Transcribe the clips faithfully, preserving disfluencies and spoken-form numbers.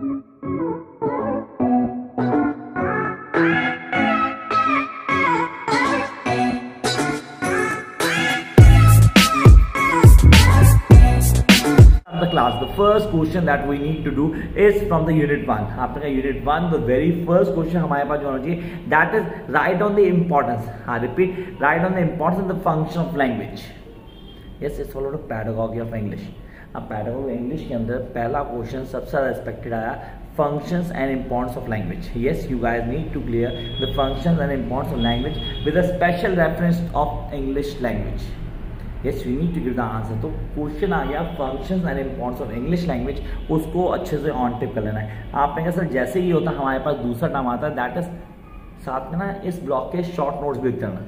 Class, the first question that we need to do is from the unit one. आपका unit one, the very first question हमारे पास जो होना चाहिए, that is write on the importance. हाँ, repeat, write on the importance of the function of language. Yes, it's followed a pedagogy of English. अब pedagogy English के अंदर पहला question सबसे ज़्यादा एक्सपेक्टेड आया, functions and importance of language. Yes, you guys need to clear the functions and importance of language with a special reference of English language. Yes, we need to give the answer. तो question आ गया functions and importance of English language, उसको अच्छे से on tip कर लेना है। आपने कहा सर जैसे ही होता हमारे पास दूसरा टर्म आता है दैट इज साथ में ना इस ब्लॉक के शॉर्ट नोट्स भी लिख देना।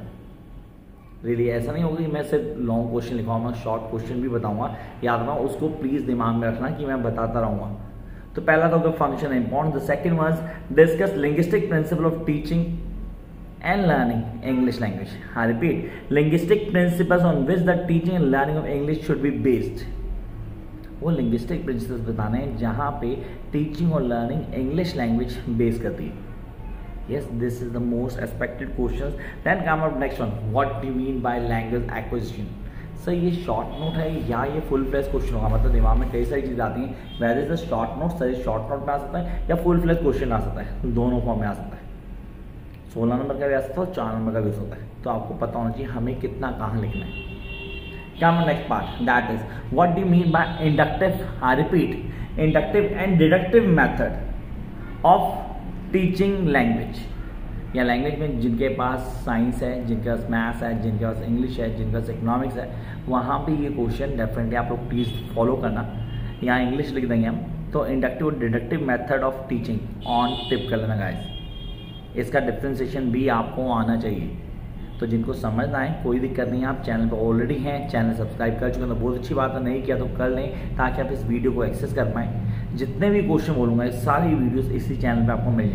रियली ऐसा नहीं होगा कि मैं सिर्फ लॉन्ग क्वेश्चन लिखाऊंगा, शॉर्ट क्वेश्चन भी बताऊंगा, याद रखना उसको प्लीज दिमाग में रखना कि मैं बताता रहूंगा। तो पहला तो होगा function importance, the second was discuss linguistic principle of teaching and learning English language. I repeat, linguistic principles on which the teaching and learning of English should be based. वो linguistic principles बताने हैं जहाँ पे teaching और learning English language base करती है। Yes, this is the most expected questions. Then come up next one. What do you mean by language acquisition? Sir ये short note है या ये फुल फ्लेज क्वेश्चन होगा? मतलब दिमाग में कई सारी चीज़ आती हैं, whether is the short note, sir short note में आ सकता है या फुल फ्लेज क्वेश्चन आ सकता है, दोनों फॉर्म में आ सकता है। सोलह नंबर का भी आ सकता है और चार नंबर का भी होता है, तो आपको पता होना चाहिए हमें कितना कहाँ लिखना है। क्या next part, that is what do you mean by inductive, I repeat, inductive and deductive method of teaching language. या लैंग्वेज में जिनके पास साइंस है, जिनके पास मैथ्स है, जिनके पास इंग्लिश है, जिनके पास इकोनॉमिक्स है, वहाँ पे ये क्वेश्चन डेफिनेटली आप लोग प्लीज़ फॉलो करना। यहाँ इंग्लिश लिख देंगे हम, तो इंडक्टिव और deductive method of teaching on tip कर लेना गाइस। इसका डिफ्रेंसिएशन भी आपको आना चाहिए, तो जिनको समझना है कोई दिक्कत नहीं है, आप चैनल पर ऑलरेडी हैं, चैनल सब्सक्राइब कर चुके हैं तो बहुत अच्छी बात है, नहीं किया तो कर लें ताकि आप इस वीडियो को एक्सेस कर पाएँ। जितने भी क्वेश्चन बोलूँगा सारी वीडियोस इसी चैनल पे आपको मिल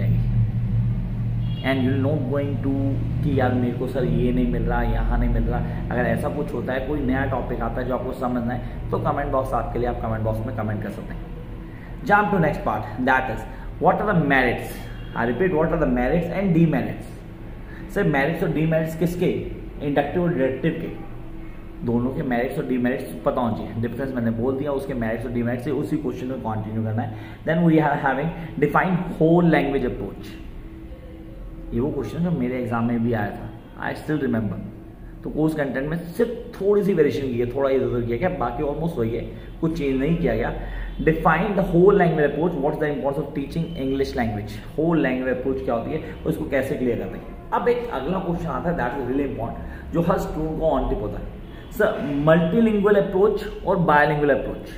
जाएंगी। And you not going to कि यार मेरे को सर ये नहीं मिल रहा, यहाँ नहीं मिल रहा। अगर ऐसा कुछ होता है, कोई नया टॉपिक आता है जो आपको समझना है, तो कमेंट बॉक्स आपके लिए, आप कमेंट बॉक्स में कमेंट कर सकते हैं। Jump to next part, that is what are the merits, I repeat, what are the merits and demerits? Sir merits और डीमेरिट्स किसके? इंडक्टिव और डिडक्टिव के, दोनों के मेरिट्स और डीमेरिट्स पता होना चाहिए। डिफरेंस मैंने बोल दिया, उसके मेरिट्स और डीमेरिट्स से उसी क्वेश्चन में कंटिन्यू करना है। Then we are having define whole language approach. ये वो क्वेश्चन जो मेरे एग्जाम में भी आया था, आई स्टिल रिमेंबर। तो कोर्स कंटेंट में सिर्फ थोड़ी सी वेरिएशन की है, थोड़ा इधर उधर किया गया, बाकी ऑलमोस्ट वही है, कुछ चेंज नहीं किया गया। Define the whole language approach, what is the importance of teaching English language. Whole language approach क्या होती है, उसको कैसे क्लियर करते हैं। अब एक अगला क्वेश्चन आता है, दैट इज रियली इंपॉर्टेंट, जो हर स्टूडेंट को ऑन टिप होता है। सर मल्टीलिंगुअल अप्रोच और bilingual approach,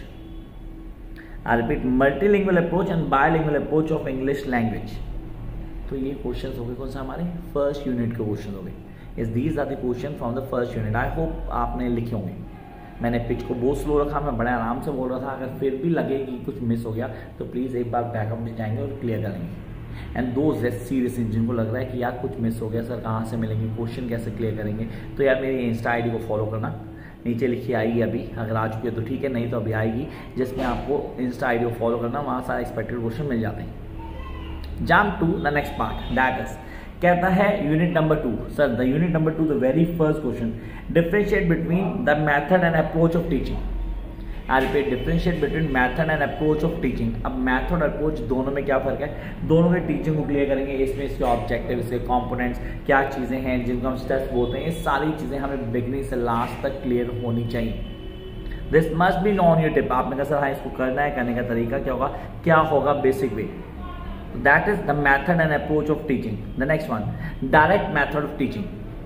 I repeat, multilingual approach and bilingual approach of English language. तो ये क्वेश्चन हो गए कौन सा, हमारे फर्स्ट यूनिट के क्वेश्चन हो गए। इस these are the question from the first unit. I hope आपने लिखे होंगे। मैंने पिच को बहुत स्लो रखा, मैं बड़े आराम से बोल रहा था। अगर फिर भी लगे कि कुछ मिस हो गया तो प्लीज़ एक बार बैकअप में जाएंगे और क्लियर करेंगे। एंड दोज एस सीरियस जिनको लग रहा है कि यार कुछ मिस हो गया, सर कहाँ से मिलेंगे, क्वेश्चन कैसे क्लियर करेंगे, तो यार मेरी इंस्टा आई डी को फॉलो करना, नीचे लिखी आएगी अभी, अगर आ चुकी है तो ठीक है, नहीं तो अभी आएगी, जिसमें आपको इंस्टा आई डी को फॉलो करना, वहाँ सारे एक्सपेक्टेड क्वेश्चन मिल जाते हैं। Jump to the next part, that is कहता है unit number two. Sir the unit number two, the very first question, differentiate between the method and approach of teaching. I repeat, differentiate between method and approach of teaching. अब method और approach दोनों में क्या फर्क है, दोनों के teaching को क्लियर करेंगे। इसमें इसके ऑब्जेक्टिव, इसके कंपोनेंट्स, क्या चीज़ें हैं जिनको हम स्टेप्स बोलते हैं, ये सारी चीज़ें हमें बिगनिंग से लास्ट तक क्लियर होनी चाहिए। This must be non your tip. आपने कहा सर हाँ इसको करना है, करने का तरीका क्या होगा, क्या होगा basic way. That is the method and approach of teaching. The next one, direct method of teaching.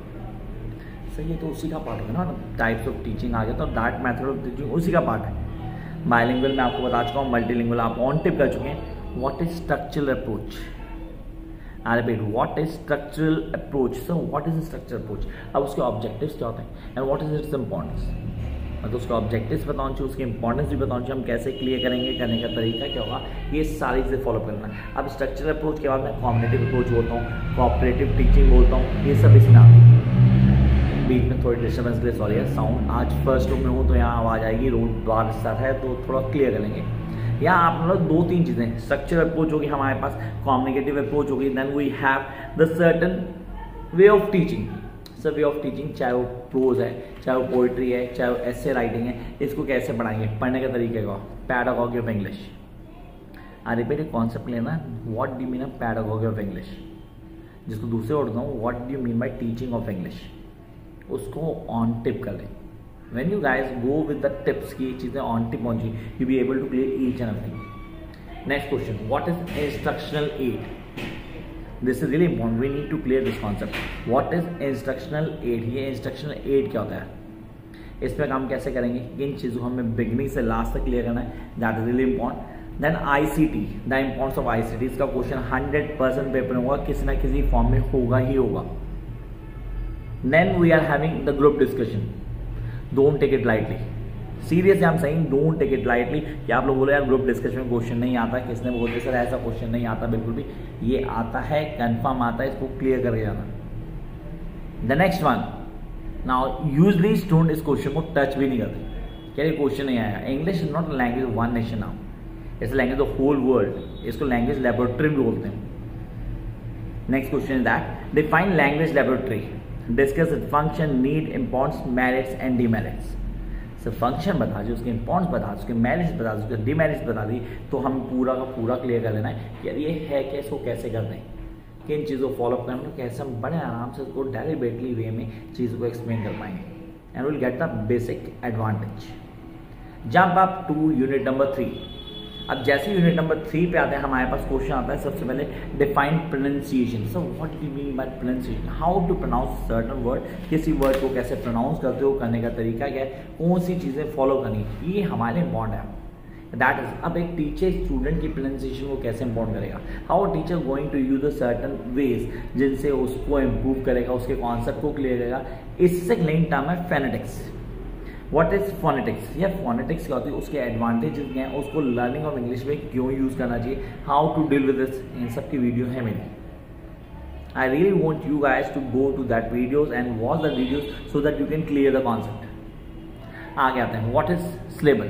Sir ये तो उसी का पार्ट होगा ना, टाइप्स ऑफ टीचिंग आ गया तो डायरेक्ट मेथड ऑफ टीचिंग उसी का पार्ट है। बायलिंगुअल में आपको बता चुका हूँ, मल्टीलिंगुअल आप ऑन टिप कर चुके हैं। What is structural approach, I repeat, what is structural approach. Sir what is structural approach, अब उसके ऑब्जेक्टिव्स क्या होते हैं and what is its importance. मतलब उसका ऑब्जेक्टिव्स बताना चाहिए, उसकी इंपॉर्टेंस भी बताना चाहिए, हम कैसे क्लियर करेंगे, करने का तरीका क्या होगा, ये सारी चीज़ें फॉलो करना है। अब स्ट्रक्चरल अप्रोच के बाद मैं कॉम्बिनेटिव अप्रोच बोलता हूँ, कोऑपरेटिव टीचिंग बोलता हूँ, ये सब इसमें आते हैं। बीच में थोड़ी डिस्टर्बेंस के लिए सॉरी है, साउंड आज फर्स्ट रूम में हूँ तो यहाँ आवाज़ आएगी, रोड बाहर स्टार्ट है तो थोड़ा क्लियर कर लेंगे। यहाँ आप लोग दो तीन चीजें, स्ट्रक्चरल अप्रोच होगी हमारे पास, कम्युनिकेटिव अप्रोच होगी, then we have the certain way of teaching. Sir way of teaching, चाहे वो प्रोज है, चाहे वो पोइट्री है, चाहे वो एसे राइटिंग है, इसको कैसे पढ़ाएंगे, पढ़ने के तरीके का, pedagogy of English. I repeat एक कॉन्सेप्ट लेना, what do mean of pedagogy of English, जिसको दूसरे वर्ड हूँ what do mean by teaching of English, उसको ऑन टिप कर लें। When you guys go with the tips की चीजें ऑन टिप पहुंची, you be able to clear each and everything. Next question, what is instructional aid? This is really important. We need to clear this concept. What is instructional aid? ये instructional aid क्या होता है, इस पर काम कैसे करेंगे, इन चीजों को हमें बिगनिंग से लास्ट तक क्लियर करना है, that is really important. Then I C T, the importance of I C T, इसका क्वेश्चन हंड्रेड परसेंट पेपर में होगा, किसी ना किसी फॉर्म में होगा ही होगा। Then we are having the group discussion, don't take it lightly, seriously I am saying don't take it lightly. कि आप लोग बोले यार ग्रुप डिस्कशन में क्वेश्चन नहीं आता, किसने बोलते सर ऐसा क्वेश्चन नहीं आता, बिल्कुल भी ये आता है, कंफर्म आता है, इसको क्लियर करके जाना। The next one, now usually student इस क्वेश्चन को टच भी नहीं करते, क्या ये क्वेश्चन नहीं आएगा। English is not language one nation now, it's language of whole world, इसको लैंग्वेज लेबोरेटरी भी बोलते हैं। Next question is that define language laboratory, discuss it function, need, importance, merits and demerits. Sir function बता दी, उसके importance बता दी, उसके मेरिट्स बता दी, उसके डिमेरिट्स बता दी, तो हम पूरा का पूरा क्लियर कर लेना है कि यार ये है क्या, इसको कैसे करते हैं, किन चीज़ों को फॉलो करना है, कैसे हम बड़े आराम से उसको डेरिवेटली वे में चीज़ों को एक्सप्लेन कर पाएंगे, and will get the basic advantage. Jump up to unit number three. अब जैसे यूनिट नंबर थ्री पे आते हैं, हमारे पास क्वेश्चन आता है सबसे पहले define pronunciation. So what do you mean by pronunciation, how to pronounce certain word, किसी वर्ड को कैसे प्रोनाउंस करते हो, करने का तरीका क्या है, कौन सी चीज़ें फॉलो करनी, ये हमारे लिए इम्पॉर्टेंट है। दैट इज, अब एक टीचर स्टूडेंट की प्रोनाउंसिएशन को कैसे इम्पोर्टेंट करेगा, how teacher going to use the certain ways जिनसे उसको इम्प्रूव करेगा, उसके कॉन्सेप्ट को क्लियर करेगा। इससे लिंक टर्म है फोनेटिक्स। व्हाट इज फोनेटिक्स, या फोनेटिक्स क्या होती है, उसके एडवांटेजेस क्या हैं, उसको लर्निंग ऑफ इंग्लिश में क्यों यूज करना चाहिए, how to deal with this, इन सब की वीडियो है मेरी। I really want you guys to go to that videos and watch the videos so that you can clear the concept. आगे आते हैं, व्हाट इज स्लेबल।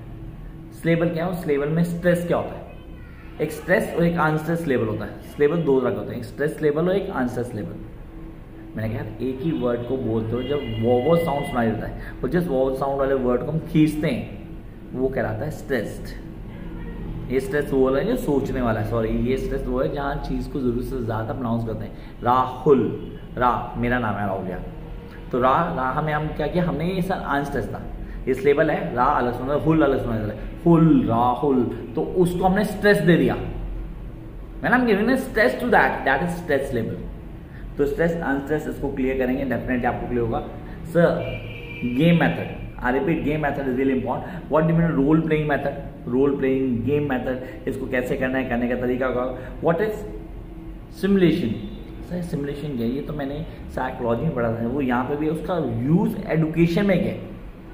स्लेबल क्या है, स्लेबल में स्ट्रेस क्या होता है, एक स्ट्रेस और एक अनस्ट्रेस लेवल होता है। स्लेबल दो तरह का होता है, एक स्ट्रेस लेवल और एक अनस्ट्रेस लेवल। मैंने कहा एक ही वर्ड को बोलते हो जब वोवल साउंड सुनाई देता है, और जिस वोवल साउंड वाले वर्ड को हम खींचते हैं वो कहलाता है स्ट्रेस्ड। ये स्ट्रेस वो है जो सोचने वाला है, सॉरी ये स्ट्रेस वो है जहाँ चीज़ को जरूरत से ज़्यादा प्रोनाउंस करते हैं। राहुल, रा मेरा नाम है राहुल, तो रा रा हमें हम क्या किया, हमने ये सर अनस्ट्रेस था, इस लेवल है, रा अलग सुना, हुल अलग सुना है, हुल राहुल, तो उसको हमने स्ट्रेस दे दिया। मैंने हम giving stress to that, that is stress level. तो स्ट्रेस अनस्ट्रेस इसको क्लियर करेंगे, डेफिनेटली आपको क्लियर होगा। Sir game method, I repeat game method is really important. What do mean role playing method, role playing game method, इसको कैसे करना है, करने का तरीका होगा। What is simulation, sir simulation क्या है, ये तो मैंने साइकोलॉजी में पढ़ा था, वो यहाँ पे भी उसका यूज एडुकेशन में क्या है।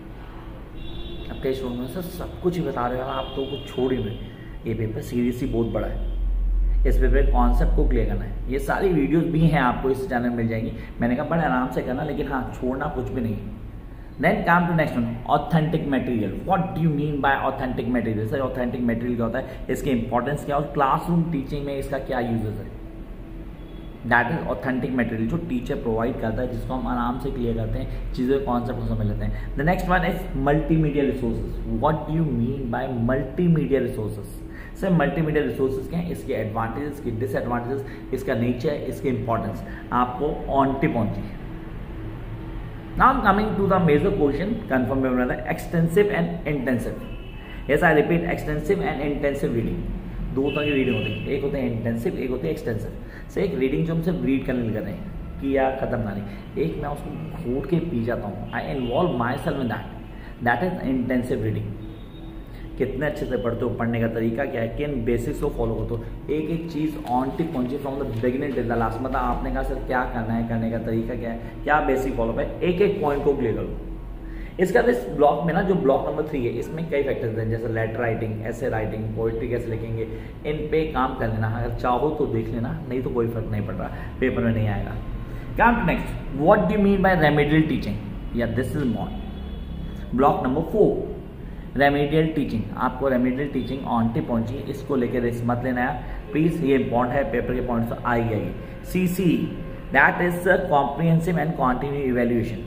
अब कई स्टूडेंट सर सब कुछ ही बता रहे हो आप, तो कुछ छोड़ ही नहीं, ये पेपर सीरियसली बहुत बड़ा है, इस पेपर कॉन्सेप्ट को क्लियर करना है। ये सारी वीडियोस भी हैं आपको इस चैनल में मिल जाएंगी, मैंने कहा बड़े आराम से करना, लेकिन हाँ छोड़ना कुछ भी नहीं। Then come to next one, authentic material. What do you mean by authentic material, sir authentic material क्या होता है, इसके इंपॉर्टेंस क्या, और क्लासरूम टीचिंग में इसका क्या यूजेस है। दैट इज ऑथेंटिक मटेरियल, जो टीचर प्रोवाइड करता है, जिसको हम आराम से क्लियर करते हैं, चीज़ों के कॉन्सेप्ट को समझ लेते हैं। The next one is multimedia resources. What do you mean by multimedia resources, sir multimedia resources क्या है, इसके एडवांटेजेस, इसके डिसएडवांटेजेस, इसका नेचर, इसके इंपॉर्टेंस आपको ऑन टिप ऑन चाहिए। Now coming to the major question, confirm में बना था extensive and intensive. Yes I repeat, extensive and intensive reading, दो तरह की रीडिंग होती है, एक होते हैं इंटेंसिव, एक होती है एक्सटेंसिव। से एक रीडिंग जो हम सिर्फ रीड करने लग रहे हैं कि या खत्म करनी, एक मैं उसको घूट के पी जाता हूँ, I involve myself in that, that is intensive reading. कितने अच्छे से पढ़ते हो, पढ़ने का तरीका क्या है, किन बेसिक्स को फॉलो करते हो, एक एक चीज़ ऑन टिक पहुंची from the beginning till the last. मतलब आपने कहा सर क्या करना है, करने का तरीका क्या है, क्या बेसिक फॉलो है, एक एक पॉइंट को क्लियर करो। इसका इस ब्लॉक में ना, जो ब्लॉक नंबर थ्री है, इसमें कई फैक्टर्स हैं, जैसे letter writing, essay writing, poetry कैसे लिखेंगे, इन पे काम कर लेना, अगर चाहो तो देख लेना, नहीं तो कोई फर्क नहीं पड़ रहा, पेपर में नहीं आएगा। Come to next, what do you mean by remedial teaching, या this is mod. Block number four, remedial teaching, आपको रेमेडियल टीचिंग ऑन टिप पहुंची, इसको लेकर रिस्क मत लेना है प्लीज, ये इंपॉर्टेंट है, पेपर के पॉइंट्स तो आई गई। C C that is comprehensive and continue evaluation,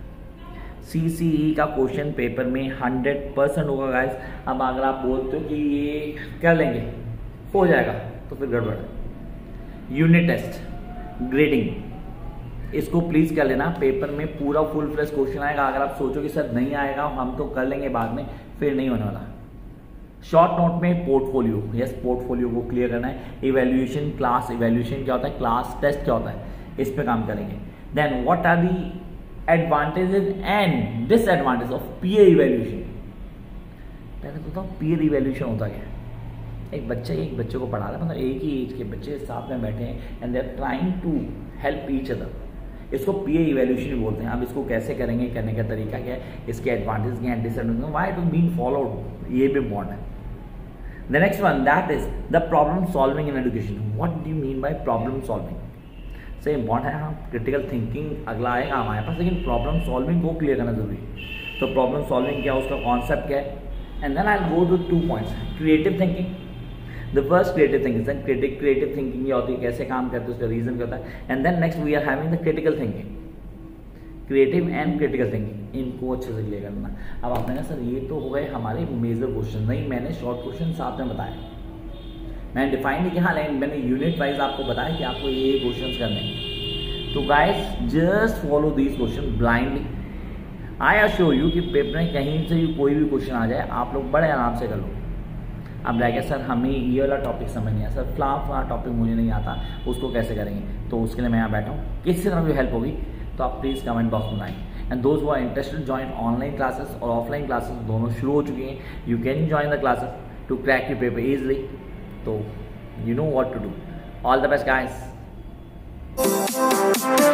C C E का क्वेश्चन पेपर में हंड्रेड परसेंट होगा गाइस। अब अगर आप बोलते हो कि ये कर लेंगे हो जाएगा तो फिर गड़बड़ है। यूनिट टेस्ट ग्रेडिंग, इसको प्लीज कर लेना, पेपर में पूरा फुल फ्लेश क्वेश्चन आएगा। अगर आप सोचो कि सर नहीं आएगा हम तो कर लेंगे बाद में, फिर नहीं होने वाला। शॉर्ट नोट में पोर्टफोलियो, यस पोर्टफोलियो को क्लियर करना है। इवैल्यूएशन, क्लास इवैल्यूएशन क्या होता है, क्लास टेस्ट क्या होता है, इस पे काम करेंगे। Then what are the advantages and disadvantage of peer evaluation. पहले तो बताओ पीयर इवैल्यूएशन होता क्या है। एक बच्चा एक बच्चे को पढ़ा रहा है, मतलब एक ही एज के बच्चे साथ में बैठे हैं and they are trying to help each other, इसको पीयर इवैल्यूएशन बोलते हैं। अब इसको कैसे करेंगे, करने का तरीका क्या है, इसके एडवांटेज क्या है, disadvantage, why it is being followed, ये भी इम्पोर्टेंट है। The next one that is the problem solving in education. What do you mean by problem solving, से इंपॉर्टेंट है। हाँ क्रिटिकल थिंकिंग अगला आएगा हमारे पास, लेकिन प्रॉब्लम सॉल्विंग को क्लियर करना जरूरी है। तो प्रॉब्लम सॉल्विंग क्या है, उसका कॉन्सेप्ट क्या है, and then I will go to two points. Creative thinking, the first creative thinking, creative creative thinking क्या होती है, कैसे काम करते हैं, उसका रीजन क्या होता है, and then next we are having the critical thinking, creative and critical thinking, इनको अच्छे से क्लियर करना। अब आपने कहा सर ये तो हो गए हमारे मेजर क्वेश्चन, नहीं मैंने शॉर्ट क्वेश्चन साथ में बताया, मैंने डिफाइन नहीं किया, लेकिन मैंने यूनिट वाइज आपको बताया कि आपको ये क्वेश्चन करने हैं। तो guys just follow these question blindly, I assure you कि पेपर में कहीं से भी कोई भी क्वेश्चन आ जाए आप लोग बड़े आराम से कर लो। अब रह गया सर हमें ये वाला टॉपिक समझ नहीं आया, सर फ्लाफ वाला टॉपिक मुझे नहीं आता, उसको कैसे करेंगे, तो उसके लिए मैं यहाँ बैठा हूँ, किसी तरह भी हेल्प होगी तो आप प्लीज़ कमेंट बॉक्स में बनाएं। And those who are interested join online classes और ऑफलाइन क्लासेस दोनों शुरू हो चुकी हैं, you can join the classes to crack your paper easily, तो you know what to do. All the best guys.